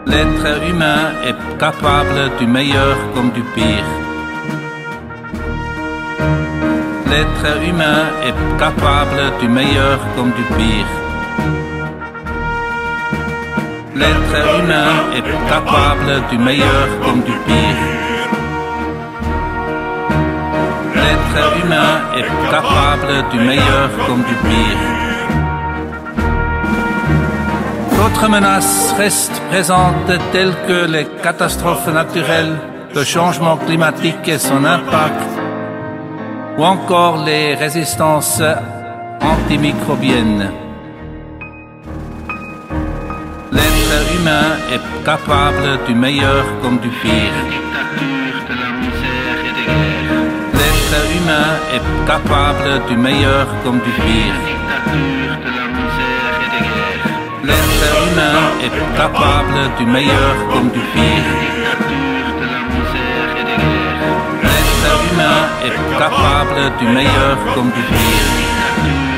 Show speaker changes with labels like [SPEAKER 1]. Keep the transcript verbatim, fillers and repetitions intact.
[SPEAKER 1] L'être humain est capable du meilleur comme du pire. L'être humain est capable du meilleur comme du pire. L'être humain est capable du meilleur comme du pire. L'être humain est capable du meilleur comme du pire. D'autres menaces restent présentes telles que les catastrophes naturelles, le changement climatique et son impact, ou encore les résistances antimicrobiennes. L'être humain est capable du meilleur comme du pire. L'être humain est capable du meilleur comme du pire. L'être humain est capable du meilleur comme du pire. L'être humain est capable du meilleur comme du pire.